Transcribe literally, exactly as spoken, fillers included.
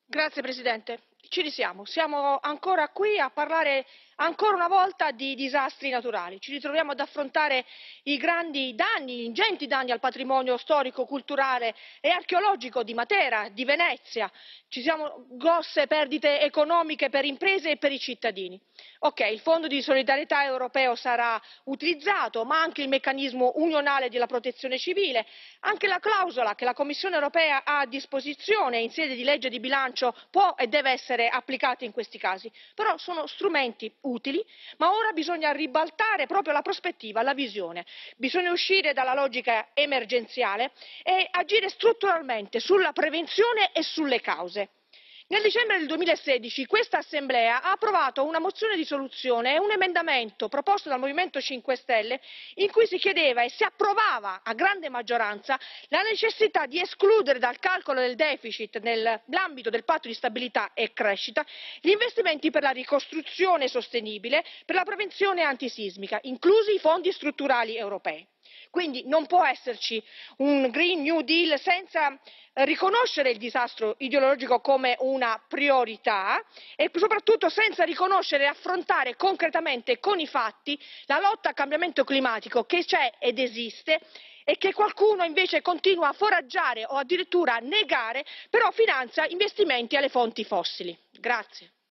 Signor Presidente, ci risiamo, siamo ancora qui a parlare ancora una volta di disastri naturali. Ci ritroviamo ad affrontare i grandi danni, gli ingenti danni al patrimonio storico, culturale e archeologico di Matera, di Venezia. Ci siano grosse perdite economiche per imprese e per i cittadini. Ok, il Fondo di solidarietà europeo sarà utilizzato, ma anche il meccanismo unionale della protezione civile, anche la clausola che la Commissione europea ha a disposizione in sede di legge di bilancio può e deve essere applicata in questi casi. Però sono strumenti utili, ma ora bisogna ribaltare proprio la prospettiva, la visione. Bisogna uscire dalla logica emergenziale e agire strutturalmente sulla prevenzione e sulle cause. Nel dicembre del duemilasedici questa Assemblea ha approvato una mozione di risoluzione e un emendamento proposto dal Movimento cinque Stelle in cui si chiedeva e si approvava a grande maggioranza la necessità di escludere dal calcolo del deficit nell'ambito del patto di stabilità e crescita gli investimenti per la ricostruzione sostenibile, per la prevenzione antisismica, inclusi i fondi strutturali europei. Quindi non può esserci un Green New Deal senza riconoscere il disastro idrogeologico come una priorità e soprattutto senza riconoscere e affrontare concretamente con i fatti la lotta al cambiamento climatico che c'è ed esiste e che qualcuno invece continua a foraggiare o addirittura negare, però finanzia investimenti alle fonti fossili. Grazie.